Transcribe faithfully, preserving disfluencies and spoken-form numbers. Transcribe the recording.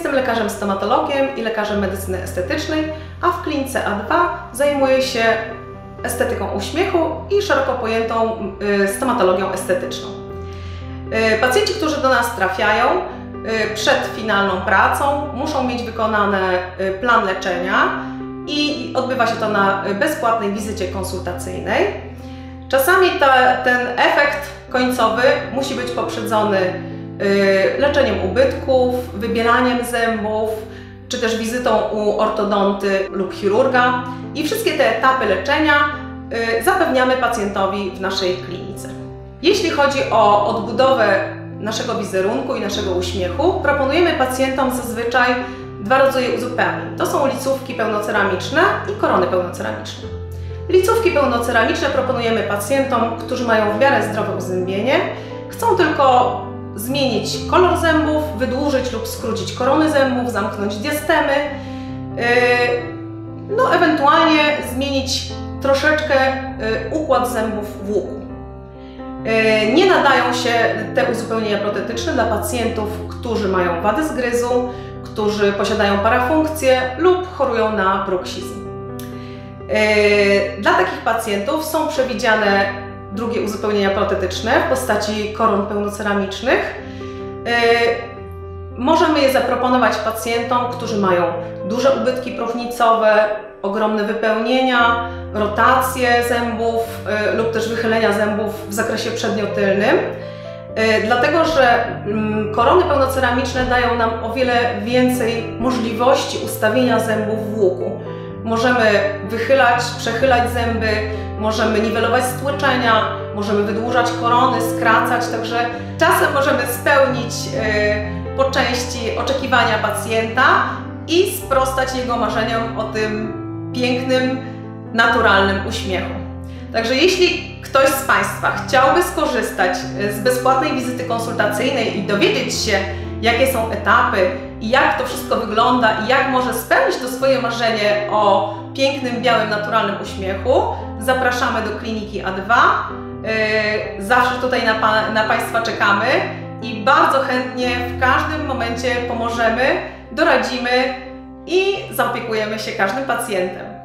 Jestem lekarzem stomatologiem i lekarzem medycyny estetycznej, a w klinice A dwa zajmuję się estetyką uśmiechu i szeroko pojętą stomatologią estetyczną. Pacjenci, którzy do nas trafiają przed finalną pracą, muszą mieć wykonany plan leczenia i odbywa się to na bezpłatnej wizycie konsultacyjnej. Czasami ta, ten efekt końcowy musi być poprzedzony leczeniem ubytków, wybielaniem zębów, czy też wizytą u ortodonty lub chirurga i wszystkie te etapy leczenia zapewniamy pacjentowi w naszej klinice. Jeśli chodzi o odbudowę naszego wizerunku i naszego uśmiechu, proponujemy pacjentom zazwyczaj dwa rodzaje uzupełnień. To są licówki pełnoceramiczne i korony pełnoceramiczne. Licówki pełnoceramiczne proponujemy pacjentom, którzy mają w miarę zdrowe uzębienie, chcą tylko zmienić kolor zębów, wydłużyć lub skrócić korony zębów, zamknąć diastemy, no ewentualnie zmienić troszeczkę układ zębów w łuku. Nie nadają się te uzupełnienia protetyczne dla pacjentów, którzy mają wady zgryzu, którzy posiadają parafunkcję lub chorują na bruksizm. Dla takich pacjentów są przewidziane drugie uzupełnienia protetyczne w postaci koron pełnoceramicznych. Możemy je zaproponować pacjentom, którzy mają duże ubytki próchnicowe, ogromne wypełnienia, rotacje zębów lub też wychylenia zębów w zakresie przedniotylnym. Dlatego, że korony pełnoceramiczne dają nam o wiele więcej możliwości ustawienia zębów w łuku. Możemy wychylać, przechylać zęby, możemy niwelować stłoczenia, możemy wydłużać korony, skracać, także czasem możemy spełnić po części oczekiwania pacjenta i sprostać jego marzeniom o tym pięknym, naturalnym uśmiechu. Także jeśli ktoś z Państwa chciałby skorzystać z bezpłatnej wizyty konsultacyjnej i dowiedzieć się, jakie są etapy i jak to wszystko wygląda i jak może spełnić to swoje marzenie o pięknym, białym, naturalnym uśmiechu, zapraszamy do kliniki A dwa. Zawsze tutaj na, pa na Państwa czekamy i bardzo chętnie w każdym momencie pomożemy, doradzimy i zaopiekujemy się każdym pacjentem.